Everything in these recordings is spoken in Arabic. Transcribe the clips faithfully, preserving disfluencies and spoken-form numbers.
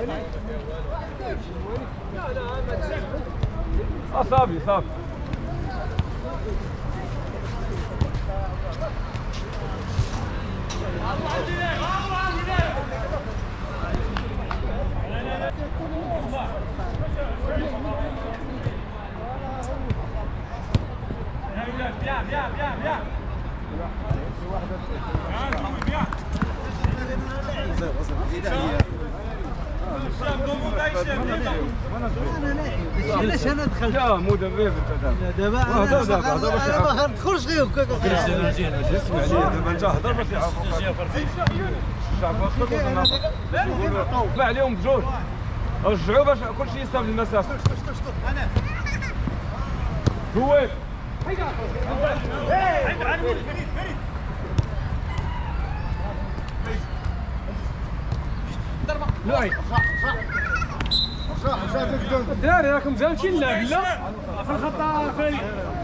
صافي صافي Bien, bien, bien, bien. علاش انا دخلت؟ لا مدرب انت دابا دابا انا دابا ما ندخلش غير هكاك. اسمع لي دابا انت هضر باش يعرفوك الشعب يقولوا طوف عليهم بجوج رجعوا باش كلشي يستافد المسافه. هو لا الدراري راكم زالتين اللعب لا في الخط فريق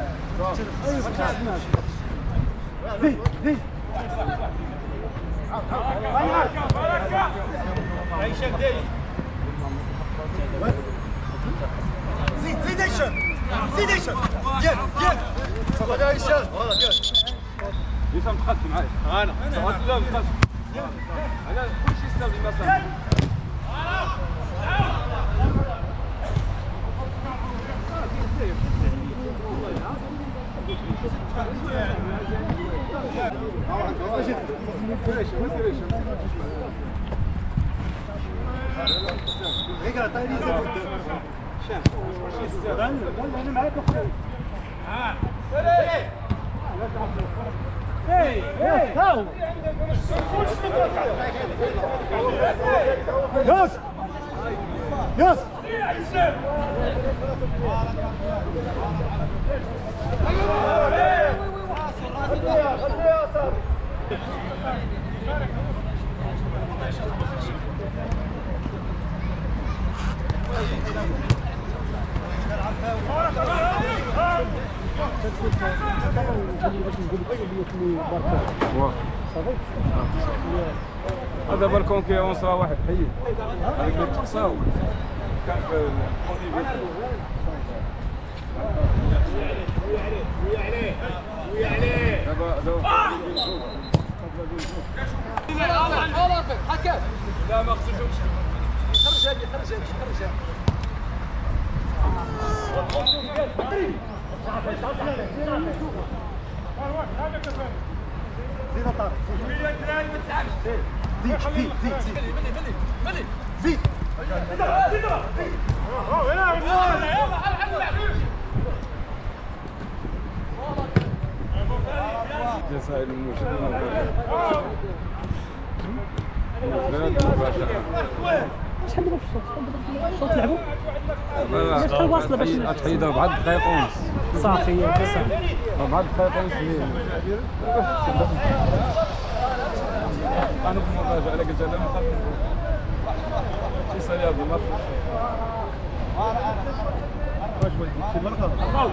زيد زيد زيد زيد هشام زيد هشام ديال ديال صافي يا هشام فوالا ديال هشام تقدم معايا انا لا تقدم انا كلشي يستافد المسافه. يوسف يوسف هذا بالكون كي اونصرا واحد حي هذاك اللي تقصاو كان في ويا عليه ويا عليه دابا دابا حكم لا ما خصوش خرج هادي خرج هادي خرج هادي زيد طارق زيد زيد زيد زيد زيد زيد جزائر المشرفة شحال دابا في الشوط؟ الشوط لعبوا؟ شحال واصله باش تحيد أربعة دقائق ونص صافي هي صافي أربعة دقائق ونص أنا في المفاجأة أنا قلت أنا ما شي صليب ما واش ولدي شي مرقة الفاول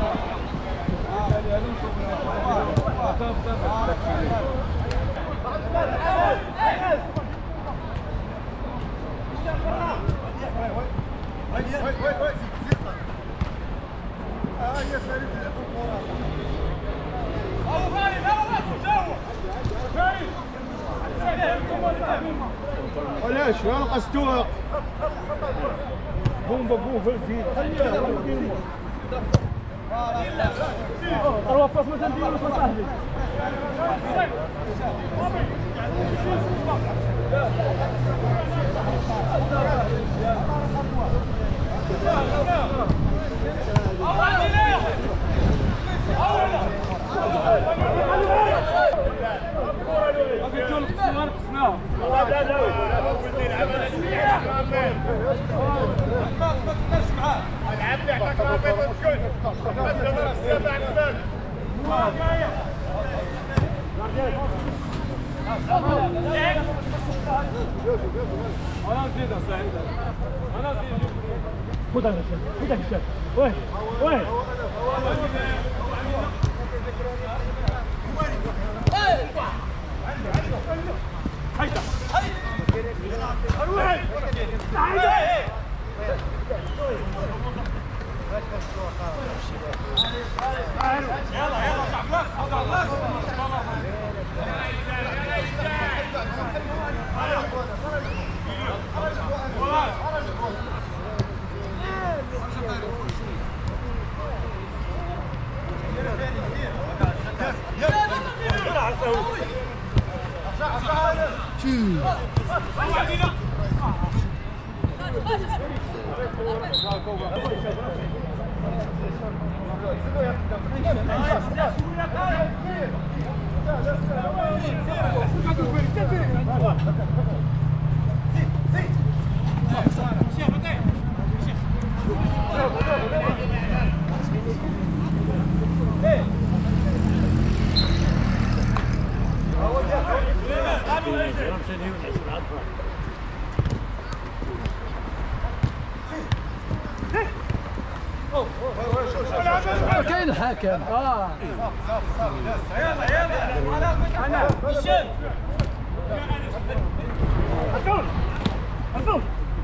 علاش انا قصدتوها بومبا بومبا الفيل اروح باس ما تنديروش صاحبي انا نزيد سعيد انا نزيد خذ هذا الشيء خذ هذا الشيء وين وين هيدا كاين الحكم اه يلا يلا انا هشام حسون حسون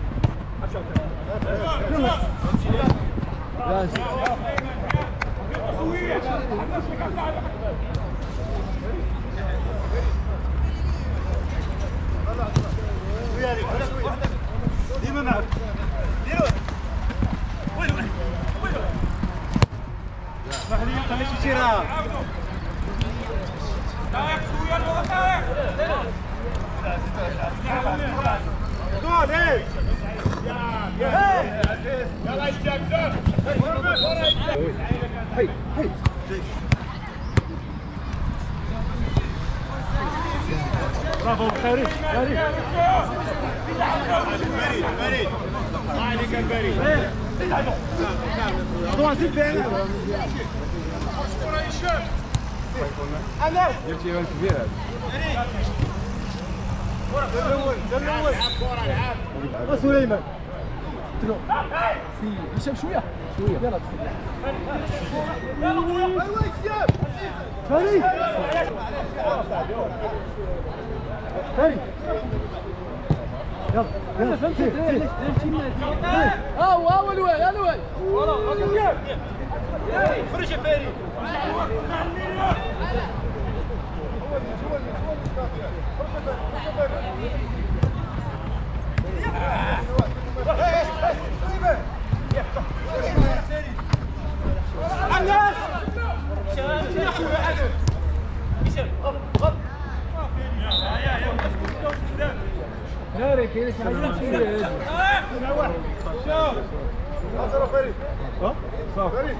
ديما معك ديروا وين وين وين اسمح لي خليك تشيرها تاعك شويه لو تاعك جول هي يلا الشباب هي هي برافو فريد فريد فريد فريد الله عليك يا فريد زيد بينا انا درتي ايوان كبير هذا الاول الاول العب كره سليمان سي هشام شويه شويه يلا يلا خويا ايوا هشام فريد فريد يلا يلا فهمتي ها هو هو الوال الوال خرج يا فريد الناس ناري كيف عايزين شوف فريد ها صح فريد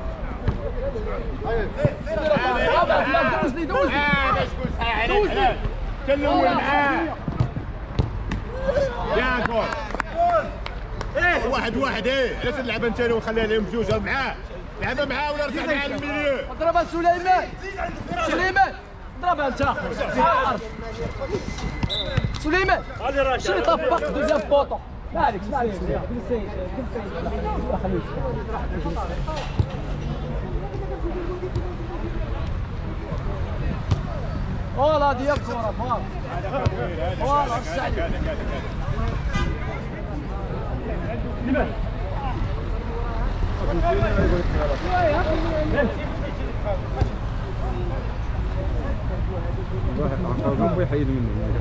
هيا دوزني دوزني انا شكون صحيح عليك كلموا معاه يا جول ايه واحد واحد ايه علاش نلعبها انت ونخليها لهم بجوج معاه لعبها معاه ولا رجع معاه للميليو اضربها سليمان سليمان اضربها انت سليمان شنو طبق دوزيام بوطو ما عليك ما عليك والله ديال الكره فوالا والله السعيد واحد عقرب يحيد منه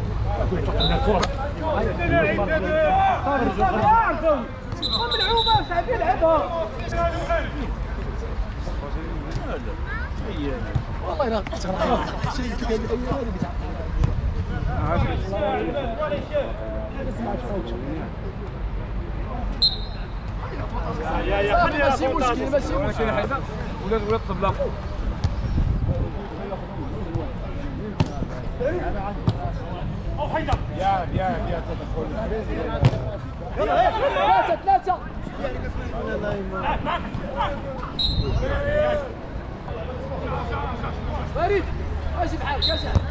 ملعوبه صاحبي لعبها والله لا تغرق شيء كذا الايام بتاع اسمع الصوت يا يا خليها ماشي مشكل ماشي مشكل ولا ولا الطبله او حيدر يا يا يا تدخل يلا ثلاثه ثلاثه فريد ماشي بحالك يا شعب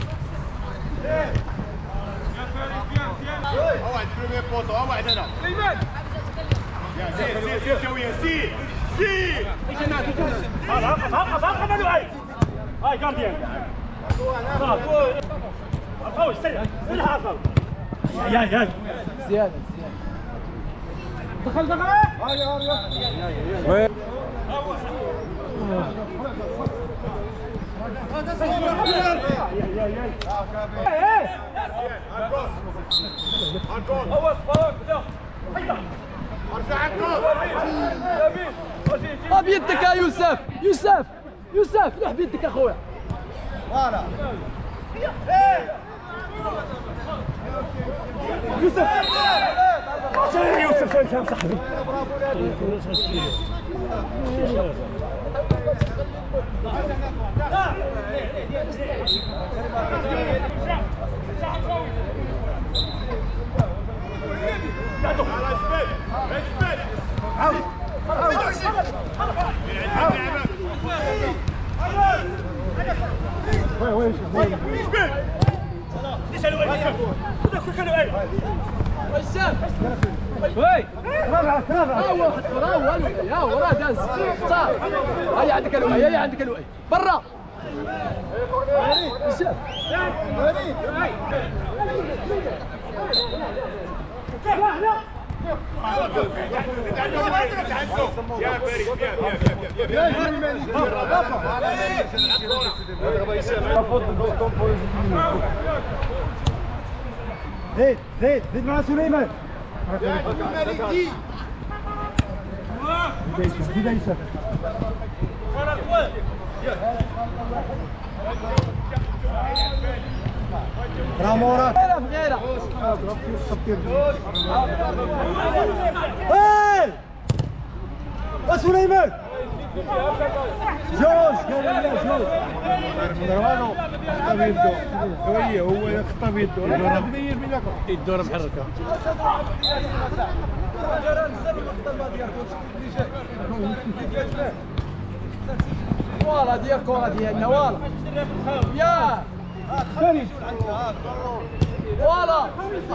ها واحد بريمير بوطو ها واحد انا ايمن سير سير سير شويه سير سير هذا هقف هقف هقف هذا هاي هاي كارديان القوي سريع سريع هقف يا يا زيادة دخل دخل هاي هاي اه بيدك يا يوسف يوسف يوسف لح بيدك اخويا فوالا يوسف يوسف انت صاحبي وي ها واحد فرا يا وراه داز صار هيا عندك الوعي هيا عندك الوعي برا يا فريق يا زيد زيد زيد مع سليمان زيد عيسى رامورا غيره ايه وسليمان جوج قال لي جوج مروانو خطا بيدو هو هو خطا بيدو الدور محركه فوالا ديال الكره ديالنا فوالا يا فوالا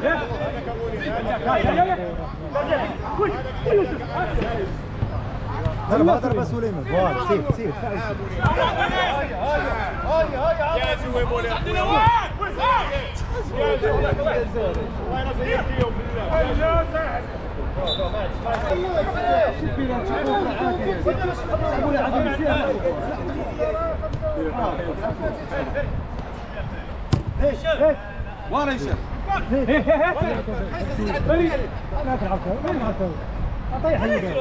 ضربه ضربه سليمان فوالا سير سير يا زوي بولي ورا يشر ما تلعب وين ما تلعب طيح عليك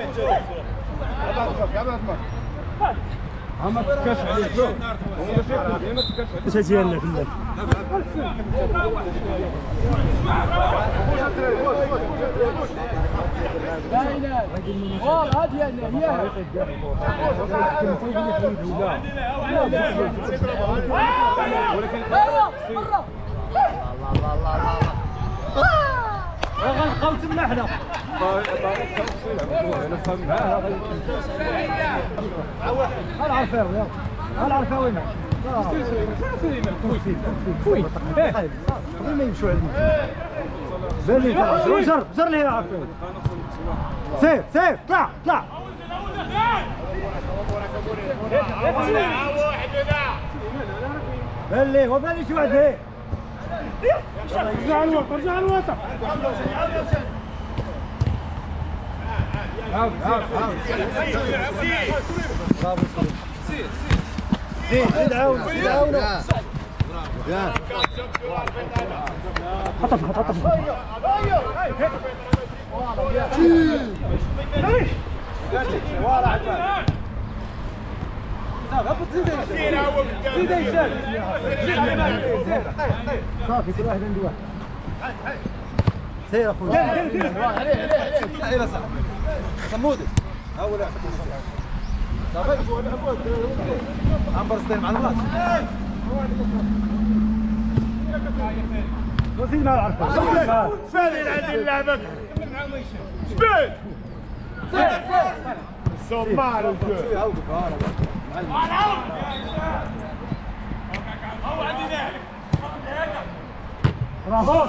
ما تكاش عليك لو ما تكاش اش ديالنا بالله باينه فوالا ديالنا ياه برا برا غنبقاو تما حنا ها العرفاوي يلا ها العرفاوي معك خوي خوي ما يمشوا علينا بان لي جر جر ليه يا عرفاوي سير سير طلع طلع بان ليه وبان لي شي واحد هيك رجع الوسط رجع الوسط عاود عاود عاود زيد زيد عاود زيد عاود يا حطف حطف ورا عجبان زيد هشام صافي كل واحد عنده واحد سير اخويا عليه عليه عليه صمودي اول واحد صافي عنبر ستين مع البلاط وزيد مع العرفه فادي عندي اللعبه شبيك صمار الجو برافو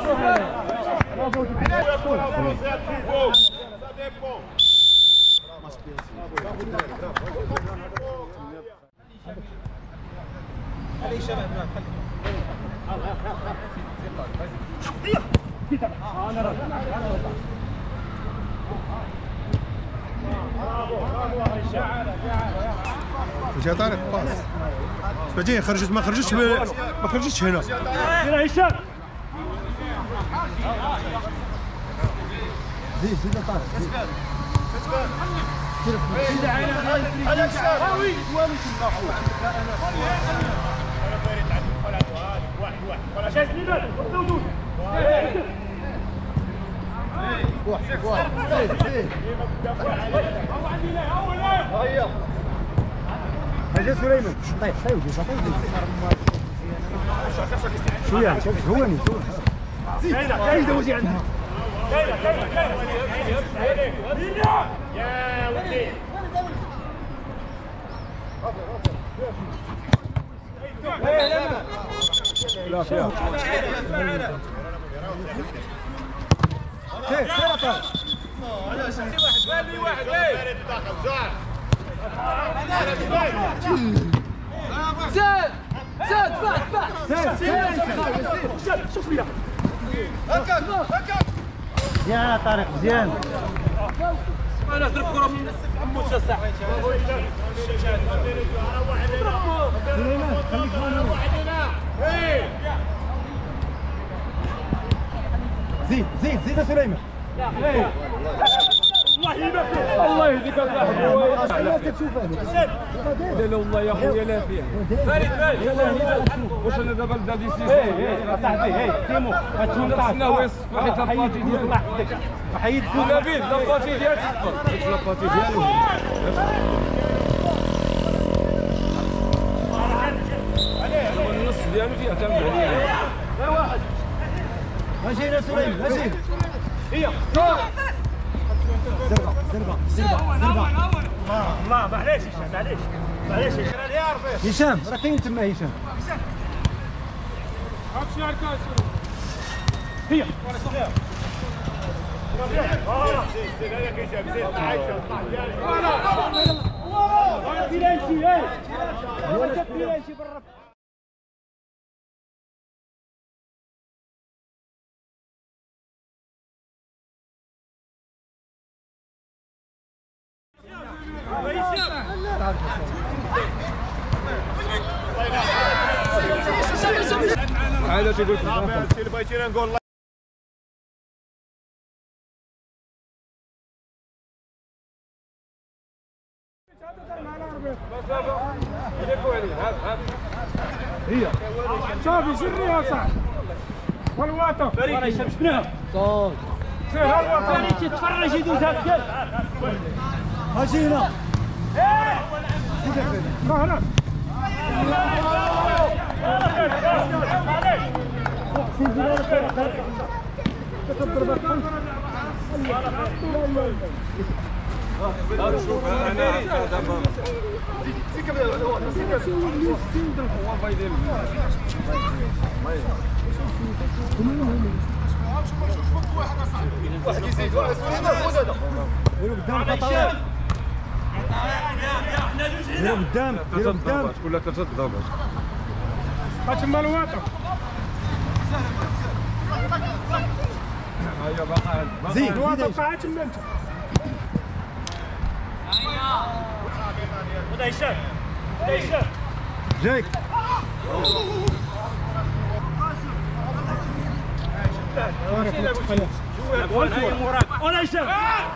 جا طارق باس بعدين خرجت ما خرجتش ما خرجتش هنا يلا هشام زيد زيد طارق زيد واحد واحد زيد زيد هيا سليمان طيب طيب شويه هوني كاينه كاينه وجي عندها كاينه كاينه كاينه يا ولدي لا فيها سير سير طارق واحد واحد واحد زاد زاد بعد بعد سير سير سير شوف فيها هكا هكا يا طارق مزيان انا ضرب كره محمود شسع زيد زيد زيد يا سليمان الله يهديك الصاحب لا تشوف هذا لا لا والله يا خويا لا فيها فريد فريد واش انا دابا نبدا دي سي صاحبي هي سيمو غتكون خصنا هو يصفى حيت لاباتي ديالو حيد نبيل لاباتي ديالو تفضل لاباتي ديالو النص ديالو فيه اعتمد عليه غير واحد ماشي يا سليمان ماشي هي زربه زربه زربه زربه الله معليش هشام معليش معليش هشام راه كاين تما هشام هي هذا تقول اللي بغيتينا نقول هي صافي جري يا صاحبي والوطن فريد هشام شفناها صوت سير الوطن فريد تتفرج يدوز هكا اجي هنا ما هنا شوف انا دابا هو بايدين واحد يزيد واحد هذا ديروا قدام طارق ديروا قدام ديروا قدام ولا ثلاثه ضربات تما الوطن هيا باقا زيد الوطن زيد طلع تما انت هذا هشام هذا هشام جايك ولا هشام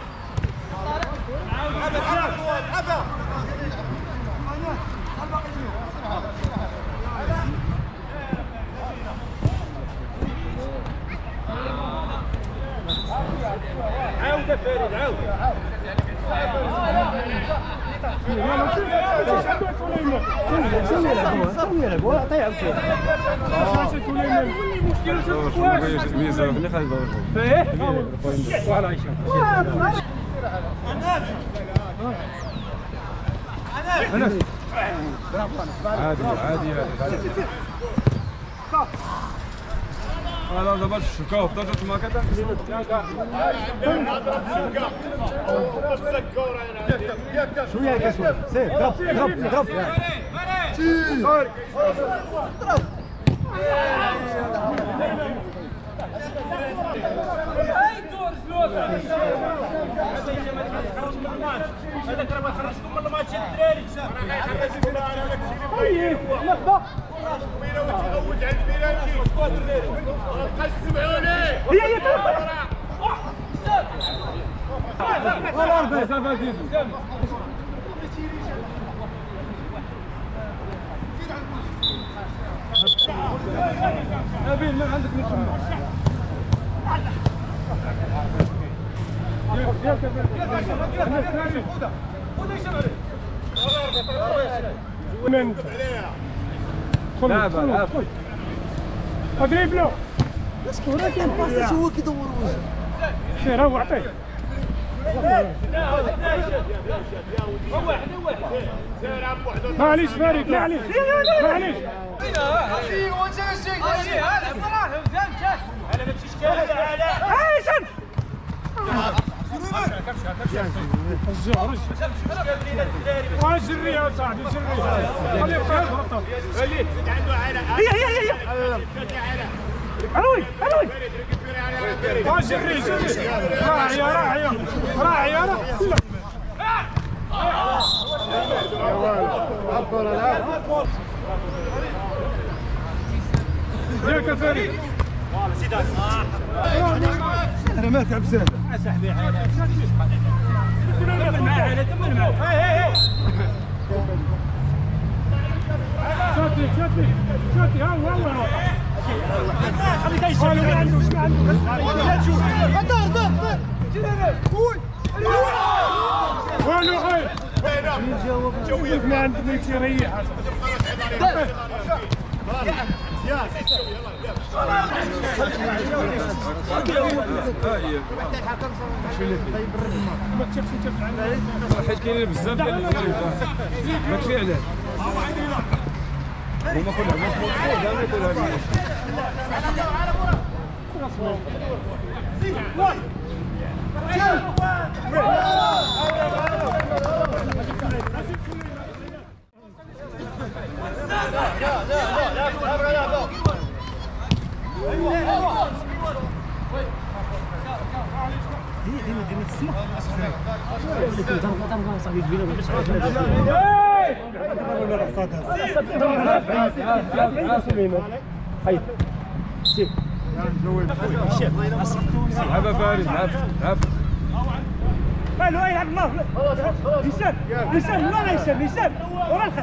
عاود فريد عاود سوي لعبوا سوي لعبوا عطيه عاوتاني ميزه اللي خلي فيه وعلى هشام عادي عادي انا دابا الشكاو بطاطا ما كتاع شويه يا كسوه سير ضرب ضرب ضرب هذاك راه ما خرجكم من الماتش الدراري. طيب لحظه تغوت على البيرانتي بقى تسمعوني. هي هي نبيل من عندك نتسمع. لعب لعب اضرب له شكون كاين باص هو كيدور وجهه سير هو عطيه معليش فريد معليش معليش عايشن جري يا صاحبي جري خليه يبقى يهرب هي هي هي علوي علوي جري جري راعي راعي راعي راعي ياك فريد انا ما تعب سهل صاحبي كمل معاه كمل معاه شاتي شاتي شاتي ها هو هو خليك يشوف ما عنده ما عنده دار دار دار قول والو غير شوف ما عندك ما يريح حيت كاينين بزاف ديال الدراري ما تفي عليه هما كلهم مفروض دائما يقولوا هذه لعب فارس لعب لعب مالو يلعب الله هشام هشام لا هشام هشام ورا الخط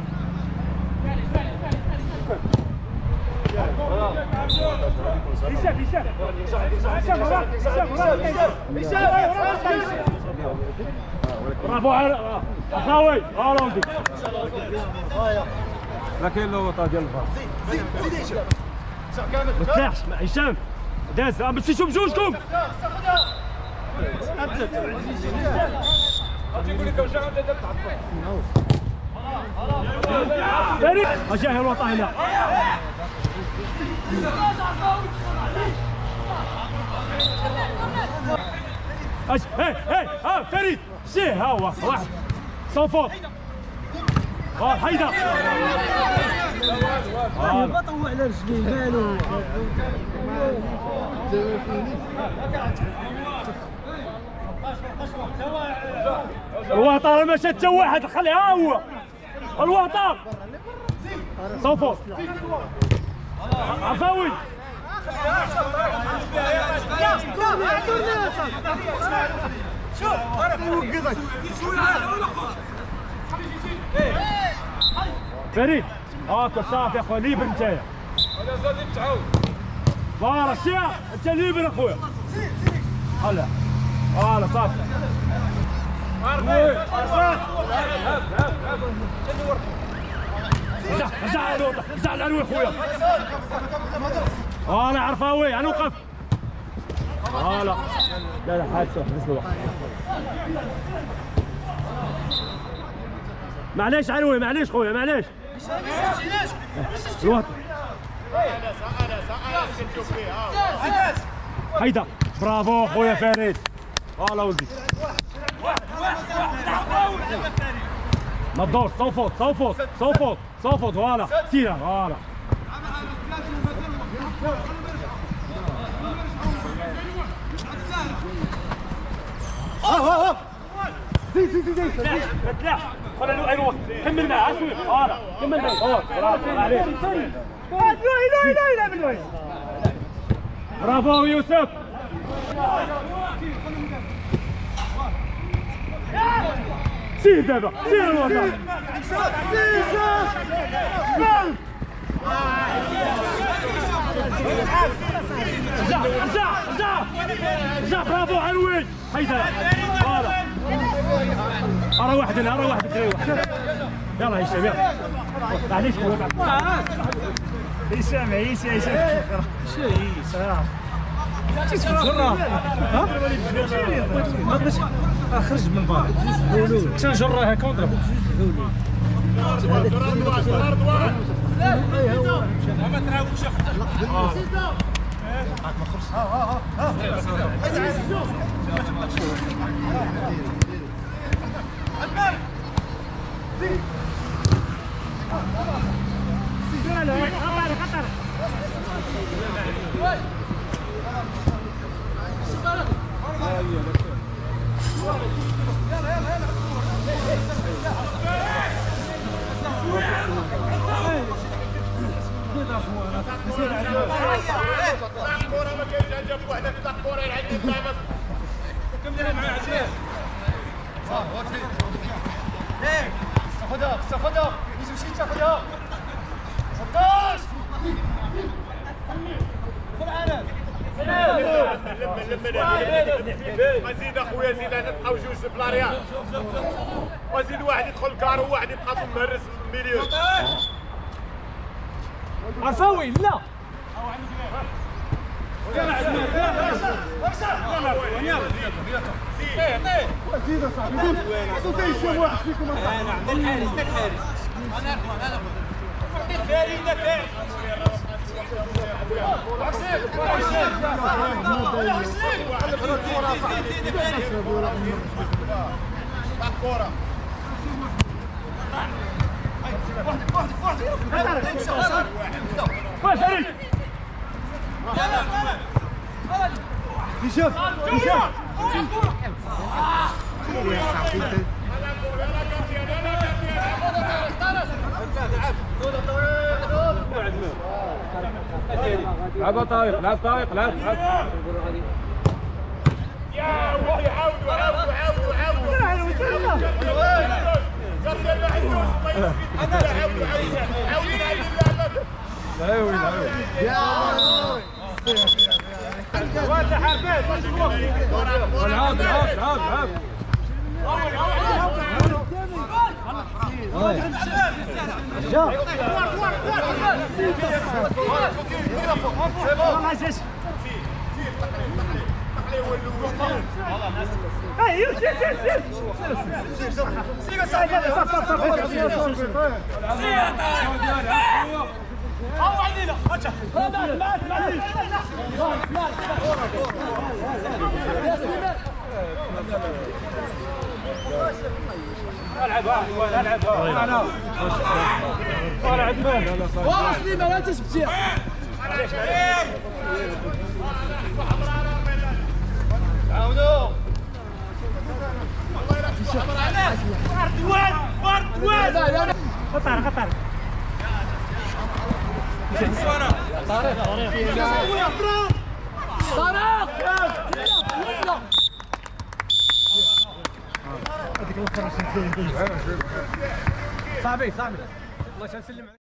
هشام هشام هشام ورا هشام ورا هشام برافو على اخاوي اراوندي لا كاين له وطا ديال الفار ما تلاحش هشام داز ما تمشيوش بجوجكم تيقول لك واش غادي تعطل فريد اجاه الوطا هنا اش هي هي ها فريد سي ها هو واحد صوفوط اه حيدر بطوع على رجليه مالو الوطا ما مشى حتى واحد خليها هو الوطا صوفوط عفاوي فريد هاكا صافي اخويا ليبر نتايا انا زادي متعاود فوالا الشيخ انت ليبر اخويا هلا فوالا صافي رجع رجع على الوطا رجع على الوي خويا فوالا عرفاوي غنوقف فوالا لا لا حادثه حبس الوقت معليش علوي معليش خويا معليش الوطا هيدا برافو خويا فريد فوالا ولدي ما تدورش صوفوط صوفوط صوفوط صوفوط فوالا سيرها فوالا زيد زيد زيد ما تلاش خلي له اي وقت كمل معاه اسوي فوالا كمل معاه برافو عليك لا لا لا لا من وين برافو يوسف سير دابا سير الوطن رجع رجع رجع رجع برافو علوي هيدا فوالا ارى واحد هنا ارى واحد دري واحد يلا هشام يلا معليش هشام عيسى هشام هشام جرة ها؟ ما بغيتش خرج من بار كنت نجرة هكا ونضربو ما تراوش خذها خذها يجي مشيت تاخذها ستاش خذ عنا زيد اخويا زيد انا نبقاو جوج في لاريال وزيد واحد يدخل الكار وواحد يبقى مهرس في الميليو عفاوي لا زيد اصاحبي عطوا شي واحد فيكم انا عند الحارس حتى الحارس انا انا عطيت فاري لا فاري الكرة هشام هشام لعب طارق لعب طارق لعب لعب يا وحي عاودوا عاودوا عاودوا عاودوا العاب العاب العاب العاب اي يس يس يس يس سير صف صف صف هو علينا مات مات مات العب العب انا العب مان والله سليمان لا تسبتي عاودوا وين وين وين خطر خطر طارق طارق صاحبي صاحبي الله يسلمك.